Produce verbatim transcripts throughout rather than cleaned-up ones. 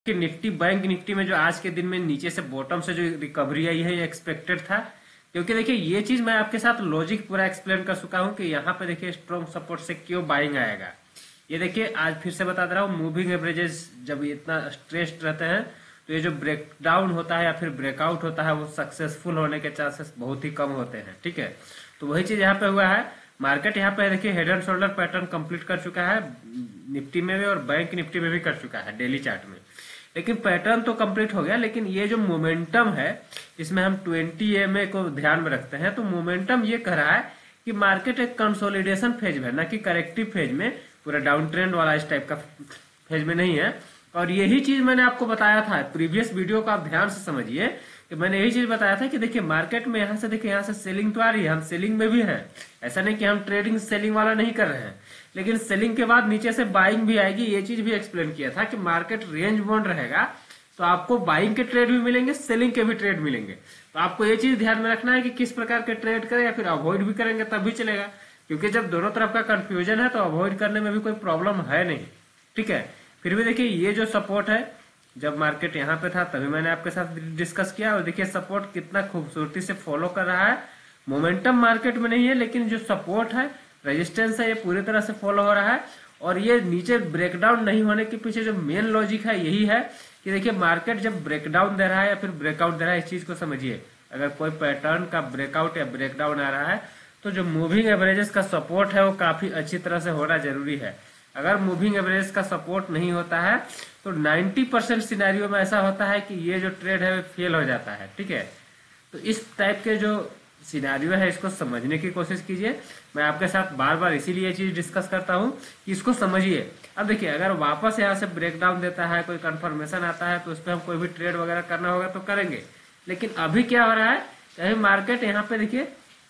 कि Nifty bank Nifty में जो आज के दिन में नीचे से बॉटम से जो रिकवरी आई है ये एक्सपेक्टेड था। क्योंकि देखिए ये चीज मैं आपके साथ लॉजिक पूरा एक्सप्लेन कर चुका हूं कि यहाँ पे देखिए स्ट्रॉन्ग सपोर्ट से क्यों बाइंग आएगा। ये देखिए आज फिर से बता दे रहा हूँ, मूविंग एवरेजेस जब इतना स्ट्रेस्ड रहते हैं तो ये जो ब्रेक डाउन होता है या फिर ब्रेकआउट होता है वो सक्सेसफुल होने के चांसेस बहुत ही कम होते हैं। ठीक है, तो वही चीज यहाँ पे हुआ है। मार्केट यहाँ पे देखिए head and shoulder pattern complete कर चुका है, निफ्टी में भी और बैंक निफ्टी में भी कर चुका है डेली चार्ट में। लेकिन पैटर्न तो कंप्लीट हो गया, लेकिन ये जो मोमेंटम है इसमें हम ट्वेंटी ए एम ए को ध्यान में रखते हैं तो मोमेंटम ये कह रहा है कि मार्केट एक कंसोलिडेशन फेज में, ना कि करेक्टिव फेज में, पूरा डाउन ट्रेंड वाला इस टाइप का फेज में नहीं है। और यही चीज मैंने आपको बताया था प्रीवियस वीडियो को, आप ध्यान से समझिए कि मैंने यही चीज बताया था कि देखिए मार्केट में यहाँ से देखिए यहाँ से सेलिंग तो आ रही है, हम सेलिंग में भी हैं, ऐसा नहीं कि हम ट्रेडिंग सेलिंग वाला नहीं कर रहे हैं, लेकिन सेलिंग के बाद नीचे से बाइंग भी आएगी। ये चीज भी एक्सप्लेन किया था कि मार्केट रेंज बाउंड रहेगा तो आपको बाइंग के ट्रेड भी मिलेंगे, सेलिंग के भी ट्रेड मिलेंगे। तो आपको ये चीज ध्यान में रखना है कि किस प्रकार के ट्रेड करें या फिर अवॉइड भी करेंगे तब भी चलेगा, क्योंकि जब दोनों तरफ का कंफ्यूजन है तो अवॉइड करने में भी कोई प्रॉब्लम है नहीं। ठीक है, फिर भी देखिए ये जो सपोर्ट है, जब मार्केट यहाँ पे था तभी मैंने आपके साथ डिस्कस किया और देखिए सपोर्ट कितना खूबसूरती से फॉलो कर रहा है। मोमेंटम मार्केट में नहीं है, लेकिन जो सपोर्ट है, रेजिस्टेंस है, ये पूरी तरह से फॉलो हो रहा है। और ये नीचे ब्रेकडाउन नहीं होने के पीछे जो मेन लॉजिक है यही है कि देखिए मार्केट जब ब्रेकडाउन दे रहा है या फिर ब्रेकआउट दे रहा है, इस चीज को समझिए। अगर कोई पैटर्न का ब्रेकआउट या ब्रेकडाउन आ रहा है तो जो मूविंग एवरेजेस का सपोर्ट है वो काफी अच्छी तरह से होना जरूरी है। अगर मूविंग एवरेज का सपोर्ट नहीं होता है तो नब्बे परसेंट सिनेरियो में ऐसा होता है कि ये जो ट्रेड है वो फेल हो जाता है। ठीक है, तो इस टाइप के जो सिनेरियो है इसको समझने की कोशिश कीजिए। मैं आपके साथ बार बार इसीलिए ये चीज डिस्कस करता हूं कि इसको समझिए। अब देखिए अगर वापस यहाँ से ब्रेकडाउन देता है, कोई कंफर्मेशन आता है तो उस पर हम कोई भी ट्रेड वगैरह करना होगा तो करेंगे। लेकिन अभी क्या हो रहा है, अभी मार्केट यहाँ पे देखिए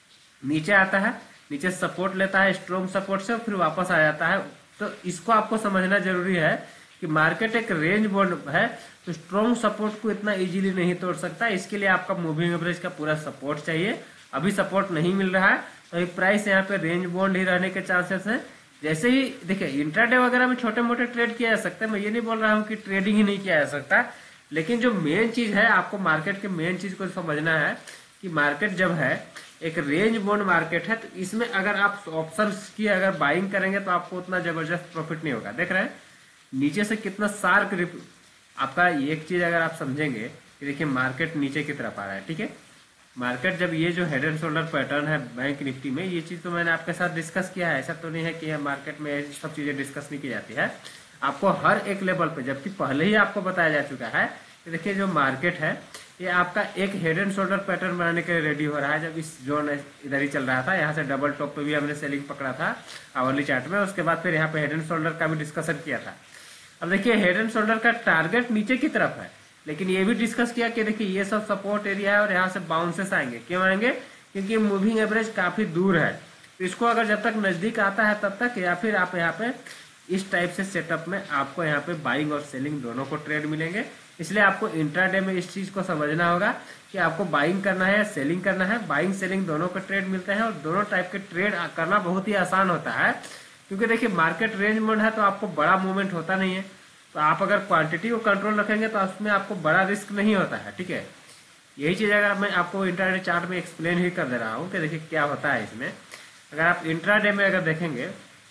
नीचे आता है, नीचे सपोर्ट लेता है स्ट्रॉन्ग सपोर्ट से, फिर वापस आ जाता है। तो इसको आपको समझना जरूरी है कि मार्केट एक रेंज बाउंड है तो स्ट्रॉन्ग सपोर्ट को इतना इजीली नहीं तोड़ सकता। इसके लिए आपका मूविंग एवरेज का पूरा सपोर्ट चाहिए। अभी सपोर्ट नहीं मिल रहा है तो अभी प्राइस यहाँ पे रेंज बाउंड ही रहने के चांसेस हैं। जैसे ही देखिए इंट्राडे वगैरह में छोटे मोटे ट्रेड किया जा सकता है, मैं ये नहीं बोल रहा हूँ कि ट्रेडिंग ही नहीं किया जा सकता, लेकिन जो मेन चीज है आपको मार्केट के मेन चीज को समझना है कि मार्केट जब है एक रेंज बाउंड मार्केट है तो इसमें अगर आप ऑप्शंस की अगर बाइंग करेंगे तो आपको उतना जबरदस्त प्रॉफिट नहीं होगा। देख रहे हैं नीचे से कितना शार्प आपका, एक चीज अगर आप समझेंगे कि देखिए मार्केट नीचे की तरफ आ रहा है। ठीक है, मार्केट जब ये जो हेड एंड शोल्डर पैटर्न है बैंक निफ्टी में, ये चीज तो मैंने आपके साथ डिस्कस किया है, ऐसा तो नहीं है कि मार्केट में ये सब चीजें डिस्कस नहीं की जाती है। आपको हर एक लेवल पे, जबकि पहले ही आपको बताया जा चुका है कि देखिए जो मार्केट है ये आपका एक हेड एंड शोल्डर पैटर्न बनाने के लिए रेडी हो रहा है। जब इस जोन इधर ही चल रहा था, यहाँ से डबल टॉप पे भी हमने सेलिंग पकड़ा था आवरली चार्ट में, उसके बाद फिर यहाँ पे हेड एंड शोल्डर का भी डिस्कशन किया था। अब देखिए हेड एंड शोल्डर का टारगेट नीचे की तरफ है, लेकिन ये भी डिस्कस किया कि देखिए ये सब सपोर्ट एरिया है और यहाँ से बाउंसेस आएंगे। क्यों आएंगे? क्योंकि मूविंग एवरेज काफी दूर है, तो इसको अगर जब तक नजदीक आता है तब तक, या फिर आप यहाँ पे इस टाइप से सेटअप में आपको यहाँ पे बाइंग और सेलिंग दोनों को ट्रेड मिलेंगे। इसलिए आपको इंट्राडे में इस चीज को समझना होगा कि आपको बाइंग करना है या सेलिंग करना है। बाइंग सेलिंग दोनों का ट्रेड मिलते हैं और दोनों टाइप के ट्रेड करना बहुत ही आसान होता है, क्योंकि देखिए मार्केट रेंज बाउंड है तो आपको बड़ा मूवमेंट होता नहीं है। तो आप अगर क्वांटिटी को कंट्रोल रखेंगे तो उसमें आपको बड़ा रिस्क नहीं होता है। ठीक है, यही चीज अगर मैं आपको इंट्राडे चार्ट में एक्सप्लेन ही कर दे रहा हूँ कि देखिए क्या होता है इसमें। अगर आप इंट्राडे में अगर देखेंगे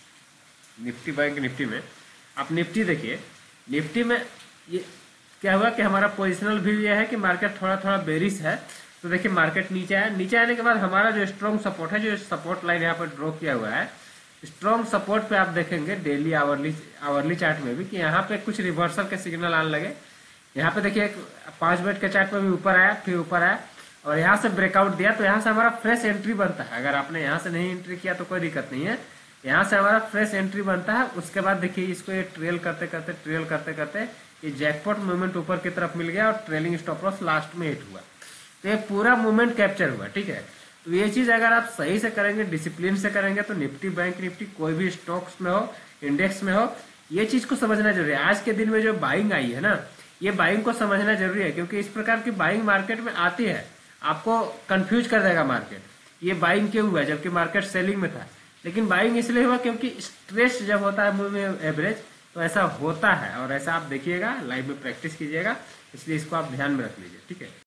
निफ्टी बैंक निफ्टी में, आप निफ्टी देखिए, निफ्टी में ये क्या हुआ कि हमारा पोजिशनल व्यू ये है कि मार्केट थोड़ा थोड़ा बेरिश है। तो देखिए मार्केट नीचे आया, नीचे आने के बाद हमारा जो स्ट्रॉन्ग सपोर्ट है, जो सपोर्ट लाइन यहाँ पर ड्रॉ किया हुआ है, स्ट्रॉन्ग सपोर्ट पे आप देखेंगे डेली आवरली आवरली चार्ट में भी कि यहाँ पे कुछ रिवर्सल के सिग्नल आने लगे। यहाँ पे देखिए पांच मिनट के चार्ट में भी ऊपर आया, फिर ऊपर आया और यहाँ से ब्रेकआउट दिया, तो यहाँ से हमारा फ्रेश एंट्री बनता है। अगर आपने यहाँ से नहीं एंट्री किया तो कोई दिक्कत नहीं है, यहाँ से हमारा फ्रेश एंट्री बनता है। उसके बाद देखिए इसको ये ट्रेल करते करते ट्रेल करते करते ये जैकपॉट मूवमेंट ऊपर की तरफ मिल गया और ट्रेलिंग स्टॉप लॉस लास्ट में हिट हुआ, तो ये पूरा मूवमेंट कैप्चर हुआ। ठीक है, तो ये चीज अगर आप सही से करेंगे, डिसिप्लिन से करेंगे, तो निफ्टी बैंक निफ्टी कोई भी स्टॉक्स में हो, इंडेक्स में हो, ये चीज को समझना जरूरी है। आज के दिन में जो बाइंग आई है ना, ये बाइंग को समझना जरूरी है, क्योंकि इस प्रकार की बाइंग मार्केट में आती है, आपको कंफ्यूज कर देगा मार्केट। ये बाइंग क्यों हुआ जबकि मार्केट सेलिंग में था? लेकिन बाइंग इसलिए हुआ क्योंकि स्ट्रेस जब होता है मूविंग एवरेज, तो ऐसा होता है और ऐसा आप देखिएगा, लाइव में प्रैक्टिस कीजिएगा, इसलिए इसको आप ध्यान में रख लीजिए। ठीक है।